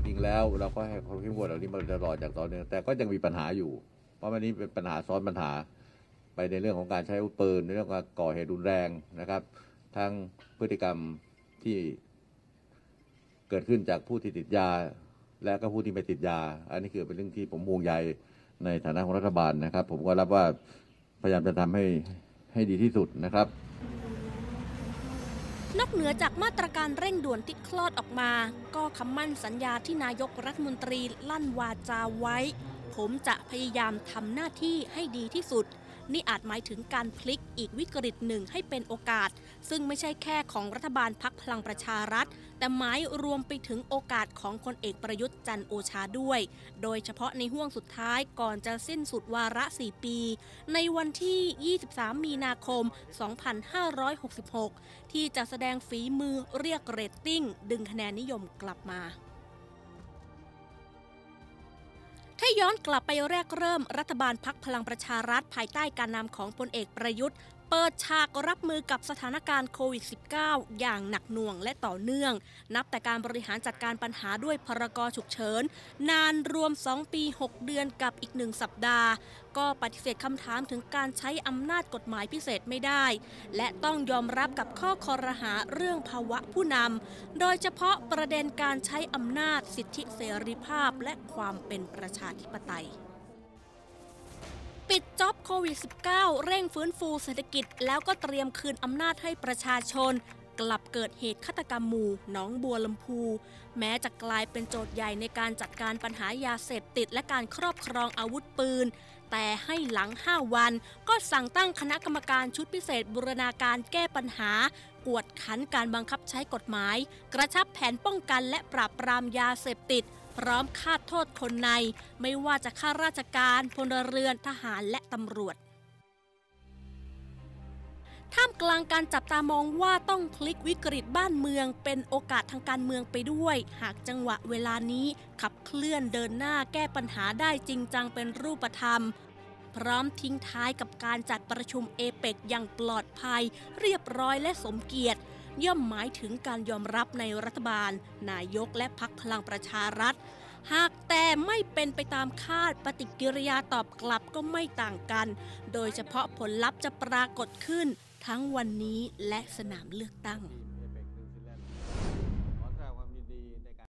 ริงๆแล้วเราก็ให้ความเข้มงวดเหล่านี้มาตลอดจากตอนนี้แต่ก็ยังมีปัญหาอยู่เพราะวันนี้เป็นปัญหาซ้อนปัญหาไปในเรื่องของการใช้อาวุธปืนในเรื่องการก่อเหตุรุนแรงนะครับทั้งพฤติกรรมที่เกิดขึ้นจากผู้ที่ติดยาและก็ผู้ที่ไม่ติดยาอันนี้คือเป็นเรื่องที่ผมห่วงใยในฐานะของรัฐบาลนะครับผมก็รับว่าพยายามจะทำให้ดีที่สุดนะครับนอกเหนือจากมาตรการเร่งด่วนที่คลอดออกมาก็คำมั่นสัญญาที่นายกรัฐมนตรีลั่นวาจาไว้ผมจะพยายามทำหน้าที่ให้ดีที่สุดนี่อาจหมายถึงการพลิกอีกวิกฤตหนึ่งให้เป็นโอกาสซึ่งไม่ใช่แค่ของรัฐบาลพรรคพลังประชารัฐแต่หมายรวมไปถึงโอกาสของพลเอกประยุทธ์จันทร์โอชาด้วยโดยเฉพาะในห่วงสุดท้ายก่อนจะสิ้นสุดวาระ4ปีในวันที่23มีนาคม2566ที่จะแสดงฝีมือเรียกเรตติ้งดึงคะแนนนิยมกลับมาถ้าย้อนกลับไปแรกเริ่มรัฐบาลพรรคพลังประชารัฐภายใต้การนำของพลเอกประยุทธ์เปิดฉากรับมือกับสถานการณ์โควิด -19 อย่างหนักหน่วงและต่อเนื่องนับแต่การบริหารจัดการปัญหาด้วยพรก.ฉุกเฉินนานรวม2ปี6เดือนกับอีก1สัปดาห์ก็ปฏิเสธคำถามถึงการใช้อำนาจกฎหมายพิเศษไม่ได้และต้องยอมรับกับข้อคอรหาเรื่องภาวะผู้นำโดยเฉพาะประเด็นการใช้อำนาจสิทธิเสรีภาพและความเป็นประชาธิปไตยปิดจ็อบโควิด -19 เร่งฟื้นฟูเศรษฐกิจแล้วก็เตรียมคืนอำนาจให้ประชาชนกลับเกิดเหตุฆาตกรรมหมู่หนองบัวลำพูแม้จะกลายเป็นโจทย์ใหญ่ในการจัดการปัญหายาเสพติดและการครอบครองอาวุธปืนแต่ให้หลัง5วันก็สั่งตั้งคณะกรรมการชุดพิเศษบูรณาการแก้ปัญหากวดขันการบังคับใช้กฎหมายกระชับแผนป้องกันและปราบปรามยาเสพติดพร้อมคาดโทษคนในไม่ว่าจะข้าราชการพลเรือนทหารและตำรวจท่ามกลางการจับตามองว่าต้องพลิกวิกฤตบ้านเมืองเป็นโอกาสทางการเมืองไปด้วยหากจังหวะเวลานี้ขับเคลื่อนเดินหน้าแก้ปัญหาได้จริงจังเป็นรูปธรรมพร้อมทิ้งท้ายกับการจัดประชุมเอเปกอย่างปลอดภัยเรียบร้อยและสมเกียรติย่อมหมายถึงการยอมรับในรัฐบาลนายกและพรรคพลังประชารัฐหากแต่ไม่เป็นไปตามคาดปฏิกิริยาตอบกลับก็ไม่ต่างกันโดยเฉพาะผลลัพธ์จะปรากฏขึ้นทั้งวันนี้และสนามเลือกตั้ง